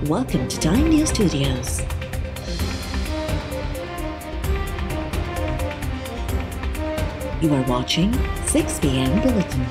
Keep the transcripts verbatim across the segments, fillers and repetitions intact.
Welcome to Time News Studios. You are watching six p m Bulletin.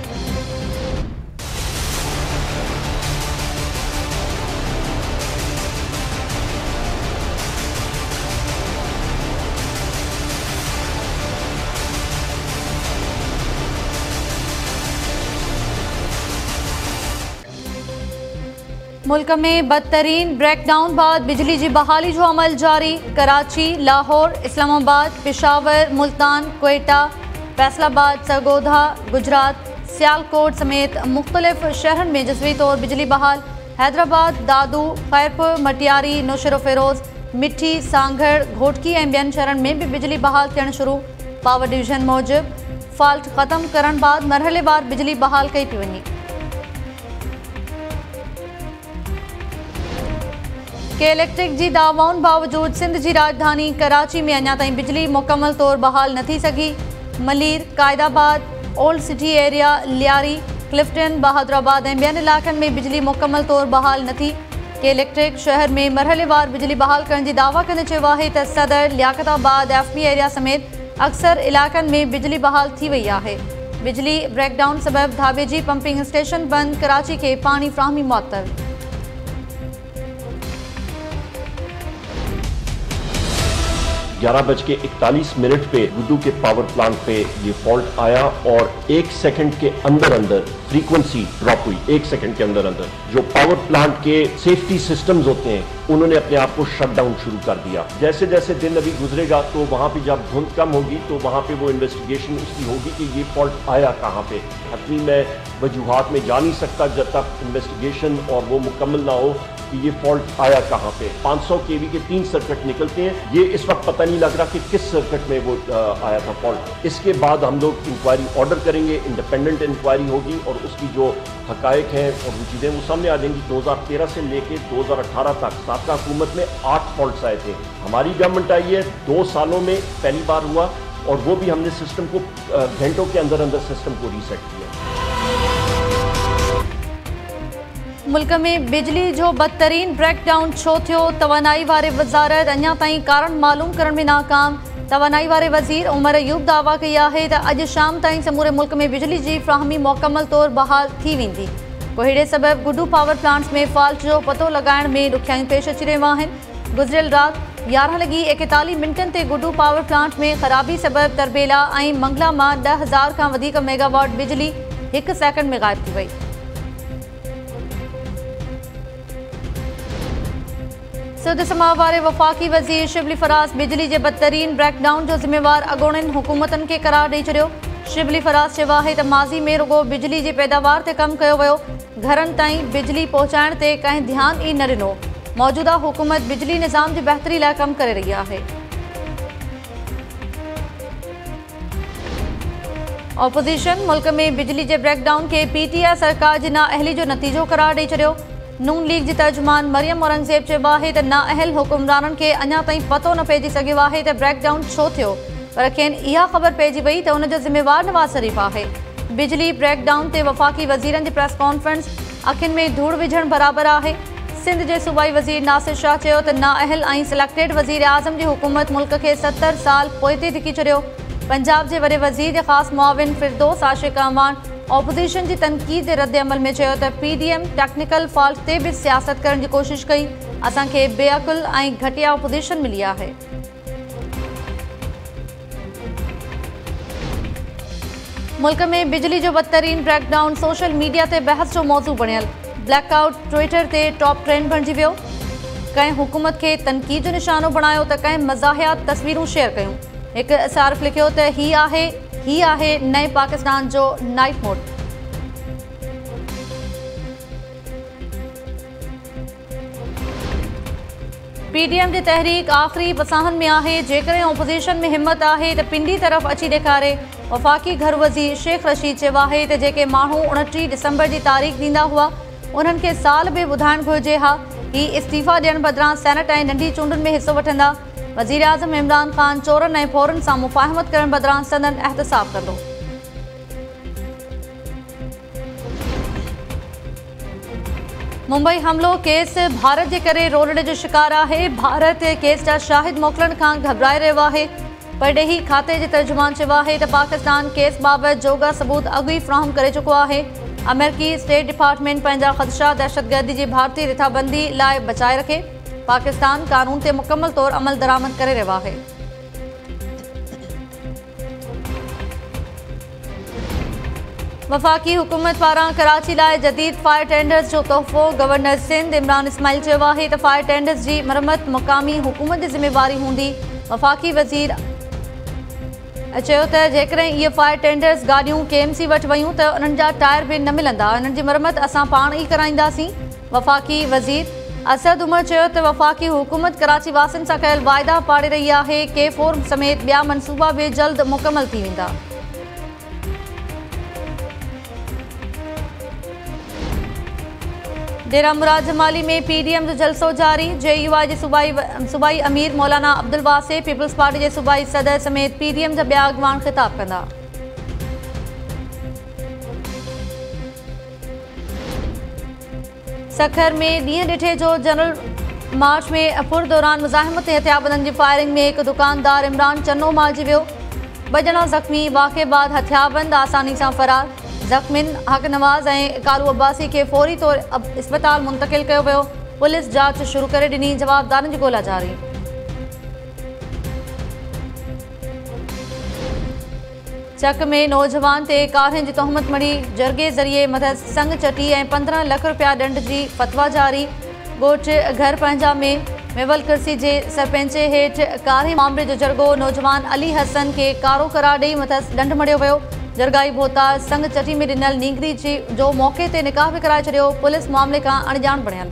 मुल्क में बदतरीन breakdown बाद बिजली जी बहाली जो अमल जारी। कराची, लाहौर, इस्लामाबाद, पेशावर, मुल्तान, क्वेटा, फैसलाबाद, सरगोधा, गुजरात, सियालकोट समेत मुख्तलिफ शहरन में जज़वी तौर बिजली बहाल। हैदराबाद, दादू, खैरपुर, मटियारी, नौशेरो फेरोज़, मिठी, सांगड़, घोटकी ऐं ॿियनि शहरन में भी बिजली बहाल थियण शुरू। पावर डिवीजन मूजिब फॉल्ट ख़त्म करण बाद मरहलेवार बिजली बहाल कई पई वञे। के इलेक्ट्रिक जी दावाउनि बावजूद सिंध जी राजधानी कराची में अञा ताईं बिजली मुकम्मल तौर बहाल न थी सघी। Malir, Qaidabad, old city area, Lyari, Clifton, Bahadurabad ऐं ॿियनि इलाक़नि में बिजली मुकम्मल तौर बहाल न थी। के इलेक्ट्रिक शहर में मरहलेवार बिजली बहाल करण जी दावा कंदे चयो आहे त सदर, लियाकताबाद, एफ बी एरिया समेत अक्सर इलाक़नि में बिजली बहाल थी वई आहे। बिजली ब्रेकडाउन सबबि धाबे जी पंपिंग स्टेशन बंदि, कराची खे पाणी फ़राहमी मुअत्तल। ग्यारह बज के इकतालीस मिनट पे गुड्डू के पावर प्लांट पे ये फॉल्ट आया और एक सेकंड के अंदर अंदर फ्रीक्वेंसी ड्रॉप हुई। एक सेकंड के अंदर अंदर जो पावर प्लांट के सेफ्टी सिस्टम्स होते हैं उन्होंने अपने आप को शट डाउन शुरू कर दिया। जैसे जैसे दिन अभी गुजरेगा तो वहां पे जब धुंध कम होगी तो वहां पे वो इन्वेस्टिगेशन उसकी होगी कि ये फॉल्ट आया कहां पे। हतमी मैं वजूहात में जा नहीं सकता जब तक इन्वेस्टिगेशन और वो मुकम्मल ना हो कि ये फॉल्ट आया कहां पे। पाँच सौ केवी के तीन सर्किट निकलते हैं, ये इस वक्त पता नहीं लग रहा कि किस सर्किट में वो आया था फॉल्ट। इसके बाद हम लोग इंक्वायरी ऑर्डर करेंगे, इंडिपेंडेंट इंक्वायरी होगी और उसकी जो हकायक हैं और वो चीज़ें वो सामने आ जाएंगी। दो हज़ार तेरह से लेके दो हज़ार अठारह तक साबका हुकूमत में आठ फॉल्ट्स आए थे। हमारी गवर्नमेंट आई है, दो सालों में पहली बार हुआ और वो भी हमने सिस्टम को घंटों के अंदर अंदर सिस्टम को रीसेट किया। मुल्क में बिजली जो बदतरीन ब्रेकडाउन छो थियो? तवानाई वारे वज़ारत अञा ताईं कारण मालूम करण में नाकाम। तवानाई वारे वज़ीर उमर अयूब दावा कई आहे त अॼु शाम ताईं समूरे मुल्क में बिजली जी फ़राहमी मुकम्मल तौर बहाल थी वेंदी। कोहीड़े सबबि गुड्डू पावर प्लांट्स में फॉल्ट जो पतो लगाइण में ॾुखियायूं पेश अची रहियूं आहिनि। गुज़िरियल राति यारहं लॻी एकतालीह मिंटनि ते गुड्डू पावर प्लांट में ख़राबी सबबि तरबेला ऐं मंगला मां ॾह हज़ार खां वधीक मेगावाट बिजली हिकु सेकंड में ग़ाइब थी वई। सिंध समा वारे वफ़ाक़ी वज़ीर शिबली फराज़ बिजली जे बदतरीन ब्रेकडाउन जो ज़िम्मेवार अॻूणनि हुकूमतनि खे करार ॾेई छॾियो। शिबली फराज़ चयो आहे त माज़ी में रुगो बिजली जी पैदावार ते कमु कयो वियो, घरनि ताईं बिजली पहुचाइण ते कंहिं ध्यानु ई न ॾिनो। मौजूदा हुकूमत बिजली निज़ाम जी बहितरी लाइ कमु करे रही आहे। ऑपोज़िशन मुल्क में बिजली जे ब्रेकडाउन खे पी टी आई सरकार जी नाअहली जो नतीजो करार ॾेई छॾियो। नून लीग जी तर्जुमान मरियम औरंगज़ेब चयो आहे त नाअहल हुकुमराननि खे अञा ताईं पतो न पइजी सघियो आहे त ब्रेकडाउन छो थियो, पर खेनि इहा ख़बर पइजी वई त उन जो ज़िम्मेवार नवाज़ शरीफ़ आहे। बिजली ब्रेकडाउन ते वफ़ाक़ी वज़ीरनि जी प्रेस कॉन्फ्रेंस अखियुनि में धूड़ विझण बराबरि आहे। सिंध जे सूबाई वज़ीर नासिर शाह चयो त नाअहल ऐं सिलेक्टेड वज़ीर आज़म जी हुकूमत मुल्क खे सतरि साल पोइ ते धिकी छॾियो। पंजाब जे वॾे वज़ीर जे ख़ासि मुआविन फिरदौस आशिक़ अमान ऑपोज़िशन जी तनक़ीद जे रद्द अमल में चयो त P D M technical fault ते बि सियासत करण जी कोशिश कई। असांखे बेअकुल ऐं घटिया ऑपोज़िशन मिली आहे। मुल्क में बिजली जो बदतरीन ब्रेकडाउन सोशल मीडिया ते बहस जो मौज़ू बणियल। ब्लैकआउट ट्विटर ते टॉप ट्रेंड बणिजी वियो। कंहिं हुकूमत खे तनक़ीद जो निशानो बणायो त कंहिं मज़ाहियात तस्वीरूं शेयर कयूं। हिकु सार्फ़ लिखियो त ही आहे ही आहे नए पाकिस्तान जो night mode. P D M जी तहरीक आख़िरी बसाहन में आहे। जेकॾहिं ऑपोज़िशन में हिम्मत आहे त पिंडी तरफ़ अची ॾेखारे। वफ़ाक़ी घर वज़ीर शेख रशीद चयो आहे त जेके माण्हू उणटीह दिसंबर जी तारीख़ ॾींदा हुआ उन्हनि खे साल बि ॿुधाइणु घुरिजे हा ही इस्तीफ़ा ॾियण बदिरां सेनेट ऐं नंढी चूंडुनि में हिसो वठंदा। वज़ीर आज़म इमरान ख़ान चोरनि ऐं फोरन सां मुफ़ाहिमत करण बदिरां संदन एहतसाब कंदो। मुंबई हमलो केस भारत के करे रोलण जो शिकार है। भारत केस जा शाहिद मोकलण खां घबराए रहियो आहे। परडेही खाते जे तर्जुमान चयो आहे त पाकिस्तान केस बाबति जोगा सबूत अॻु ई फ़राहम करे चुको आहे। अमेरिकी स्टेट डिपार्टमेंट पंहिंजा ख़दशा दहशतगर्दी जी भारतीय रिथाबंदी लाइ बचाए रखे। पाकिस्तान कानून ते मुकम्मल तौर अमल दरामद करे रहियो आहे। वफ़ाक़ी हुकूमत पारां कराची लाइ जदीद फायर टेंडर्स जो तोहफ़ो। गवर्नर सिंध इमरान इस्माइल चयो आहे त फायर टेंडर्स जी मरम्मत मुक़ामी हुकूमत जी ज़िम्मेवारी हूंदी। वफ़ाक़ी वज़ीर चयो त जेकॾहिं इहे फायर टेंडर्स गाॾियूं के एम सी वटि वयूं त उन्हनि जा टायर बि न मिलंदा। इन्हनि जी मरम्मत असां पाण ई कराईंदासीं। वफ़ाक़ी वज़ीर असद उमर चयो त वफ़ाक़ी हुकूमत कराची वासियुनि सां कयल वाइदा पाड़े रही आहे। के फोर समेत ॿिया मनसूबा बि जल्द मुकमल थी वेंदा। डेरा मुराद जमाली में पी डी एम जो जलसो जारी। जे यू आई जे सूबाई सूबाई अमीर मौलाना अब्दुल वासे पीपल्स पार्टी जे सूबाई सदर समेत पी डी एम जा ॿिया अॻवान ख़िताब कंदा। सखर में ॾींहं ॾिठे जो जनरल मार्च में पुर दौरान मुज़ाहिमत हथियारबंदनि जी फायरिंग में हिकु दुकानदार इमरान चन्नो मारिजी वियो। ॿ ॼणा ज़ख़्मी। वाक़े बाद हथियारबंद आसानी सां फ़रार। ज़ख़्मिन हक़ नवाज़ ऐं कालू अब्बासी खे फौरी तौर इस्पताल मुंतक़िल कयो वियो। पुलिस जांच शुरू करे ॾिनी। जवाबदारनि जी ॻोल्हा जारी। चक में नौजवान ते कारहें जी तोहमत मड़ी जरगे ज़रिए मथस संग चटी ऐं पंद्रहं लख रुपया ॾंड जी फतवा जारी। ॻोठ घर पंहिंजा में मेवल कुर्सी जे सरपंच हेठि कारे मामले जो जरगो नौजवान अली हसन खे कारो करार ॾेई मथस ॾंड मड़ियो वियो। जरगाई भोता संग चटी में ॾिनल नींगरी जी जो मौक़े ते निकाह बि कराए छॾियो। पुलिस मामले खां अणॼाण बणियल।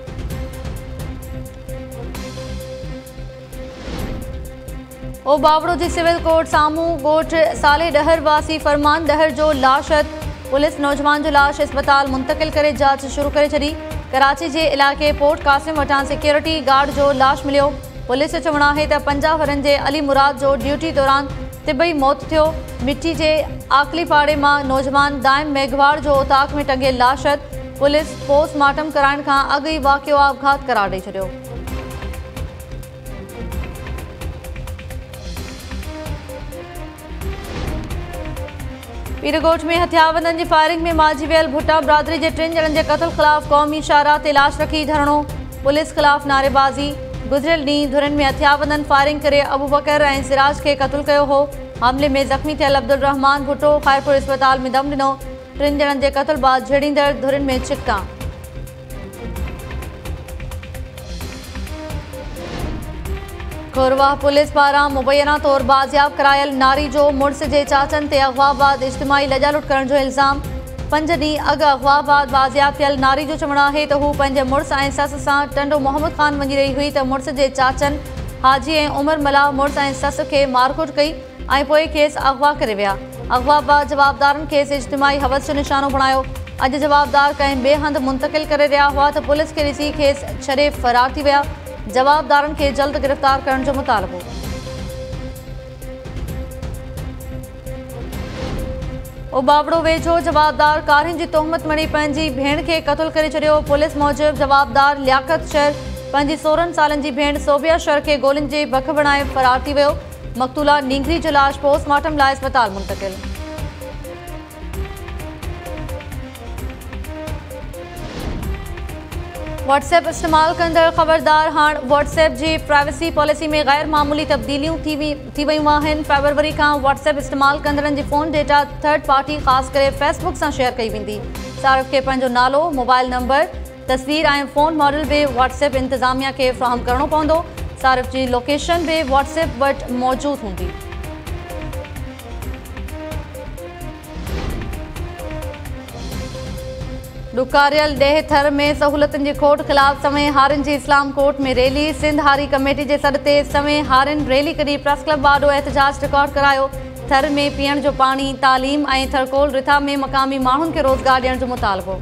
ओ बावड़ो जी सिविल कोर्ट साम्हूं ॻोठ साले डहर वासी फरमान डहर जो लाश। पुलिस नौजवान जो लाश इस्पताल मुंतक़िल करे जांच शुरू करे छॾी। कराची जे इलाइक़े पोर्ट कासिम वटां सिक्योरिटी गार्ड जो लाश मिलियो। पुलिस जो चवणु आहे त पंजाह वरनि जे अली मुराद जो ड्यूटी दौरान तिबई मौत थियो। मिट्टी जे आकली पाड़े मां नौजवान दाइम मेघवाड़ जो ओताक में टंगियल लाश। पुलिस पोस्टमार्टम कराइण खां अॻु ई वाक़ियो आपघात करार ॾेई छॾियो। पीरगोट में हथियारबंदनि जी फायरिंग में मारिजी वियल भुट्टा बिरादरी जे टिनि ॼणनि जे क़त्ल ख़िलाफ़ क़ौमी शाहराह ते लाश रखी धरणो। पुलिस ख़िलाफ़ नारेबाज़ी। गुज़िरियल ॾींहुं धुरनि में हथियारबंदनि फायरिंग करे अबू बकर ऐं सिराज खे क़त्ल कयो हो। मामले में ज़ख़्मी थियल अब्दुल रहमान भुट्टो ख़ैरपुर इस्पताल में दम ॾिनो। टिनि ॼणनि जे क़त्ल बाद झड़ींदड़ धुरनि में चिकता। खोरवाह पुलिस पारां मुबैना तौर बाज़ियाब करायल नारी जो मुड़िस जे चाचनि ते अगवा बाद इज्तिमाही लॼालुट करण जो इल्ज़ाम। पंज ॾींहं अॻु अगवा बाद बाज़ियाब थियल नारी जो चवणु आहे त हू पंहिंजे मुड़िस ऐं सस सां टंडो मोहम्मद ख़ान वञी रही हुई त मुड़िस जे चाचनि हाजी ऐं उमर मला मुड़िस ऐं सस खे मारकुट कई ऐं पोइ खेसि अगवा करे विया। अगवा बाद जवाबदारनि खेसि इज्तिमाही हवस जो निशानो बणायो। अॼु जवाबदार कंहिं ॿिए हंधि मुंतक़िल करे रहिया हुआ त पुलिस खे ॾिसी खेसि छॾे फ़रार थी विया। जवाबदारनि खे जल्द गिरफ़्तार करण जो मुतालबो। उबावड़ो वेझो जवाबदार कारिन जी तोहमत मणी पंहिंजी भेण खे क़त्ल करे छॾियो। पुलिस मूजिबि जवाबदार लियाकत शर पंहिंजी सोरहं सालनि जी भेण सोबिया शर खे गोलियुनि जी बख बणाए फ़रार थी वियो। मक़तूला नींगरी जो लाश पोस्टमार्टम लाइ इस्पताल मुंतक़िल। व्हाट्सएप इस्तेमाल कंदड़ ख़बरदार हाणे व्हाट्सएप जी प्राइवेसी पॉलिसी में गैर मामूली तब्दीलियूं थी थी वियूं आहिनि। फेबरवरी खां व्हाट्सएप इस्तेमाल कंदड़नि जी फ़ोन डेटा थर्ड पार्टी ख़ासि करे फेसबुक सां शेयर कई वेंदी। सारिफ़ खे पंहिंजो नालो, मोबाइल नंबर, तस्वीर ऐं फ़ोन मॉडल बि व्हाट्सएप इंतिज़ामिया खे फ़राहम करणो पवंदो। सारिफ़ जी लोकेशन बि व्हाट्सएप वटि मौजूदु हूंदी। ॾुकारियल ॾेह थर में सहूलियतुनि जी खोट ख़िलाफ़ समय हारिन जी इस्लाम कोर्ट में रैली। सिंध हारी कमेटी जे सॾ ते समय हारिन रैली कढी प्रेस क्लब वाॾो एहतजाज रिकॉर्ड करायो। थर में पीअण जो पाणी, तालीम ऐं थरकोल रिथा में मक़ामी माण्हुनि खे रोज़गार ॾियण जो मुतालबो।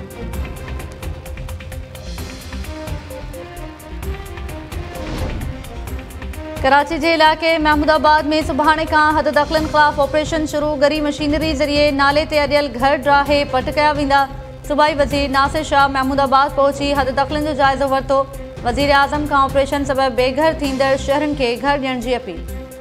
कराची जे इलाइक़े महमूदाबाद में सुभाणे खां हद दख़लनि ख़िलाफ़ ऑपरेशन शुरू। गरी मशीनरी ज़रिए नाले ते अॾियल घर ड्राहे पट कया वेंदा। सूबाई वज़ीर नासिर शाह महमूदाबाद पहुंची हद दख़लनि जो जाइज़ो वरितो। वज़ीर आज़म खां ऑपरेशन सबबि बेघर थींदड़ शहरनि खे घर ॾियण जी अपील।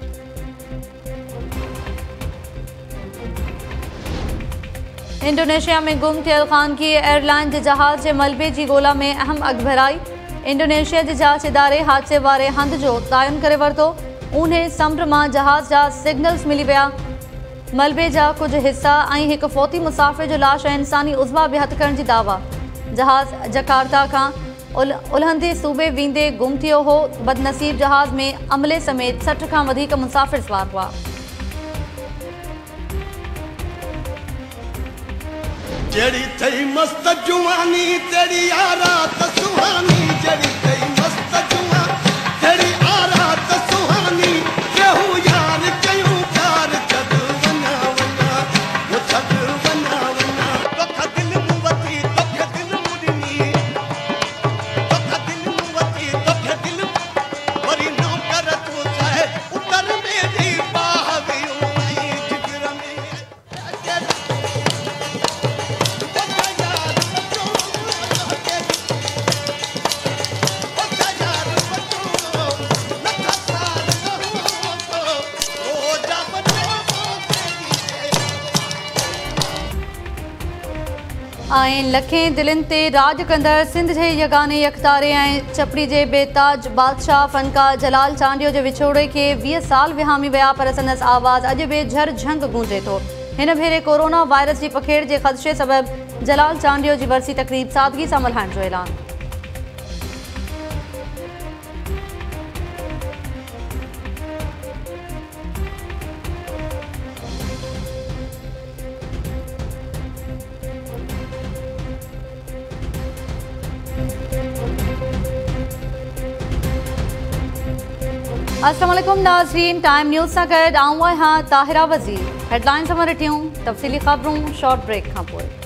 इंडोनेशिया में गुम थियल ख़ानगी एयरलाइन जे जहाज़ जे मलबे जी ॻोल्हा में अहम अॻभराई। इंडोनेशिया जे जांच इदारे हादसे वारे हंध जो तयन करे वरितो। ऊन्हे समुंड मां जहाज़ जा सिग्नल्स मिली विया। मलबे जा कुछ हिस्सा ऐं हिकु फ़ौती मुसाफ़िर जो लाश ऐं इंसानी उज़वा बि हथ करण जी दावा। जहाज़ जकार्ता खां उल उलहंदे सूबे वेंदे गुम थियो हो। बदनसीब जहाज़ में अमले समेत सठ खां वधीक मुसाफ़िर सवार हुआ। जड़ी थई मस्त जुवानी तेरी आरात सुहानी जड़ी थई मस्त जुवा तेरी आरात सुहानी केहू यार कयूं प्यार जग वना वना वो जग वना वना तो दिल मुवती तो दिल मुडनी तो दिल मुवती तो दिल वरी नो कर तू चाहे उतर मेरी बाह वियो नहीं जिगर में ऐं लखें दिलनि ते राज कंदड़ सिंध जे यगाने यकतारे ऐं चपड़ी जे बेताज बादशाह फ़नकार जलाल चांडियो जे विछोड़े खे वीह साल विहामी विया, पर संदसि आवाज़ अॼु बि झरझंग गूंजे थो। हिन भेरे कोरोना वायरस जी पखेड़ जे ख़दशे सबबि जलाल चांडियो जी वरसी तक़रीब सादगी सां मल्हाइण जो ऐलान। अस्सलाम वालेकुम नाज़रीन, टाइम न्यूज़ सां गॾु आऊं आहियां ताहिरा वज़ीर। हेडलाइन्स असां ॾिठियूं, तफ़सीली ख़बरूं शॉर्ट ब्रेक खां पोइ।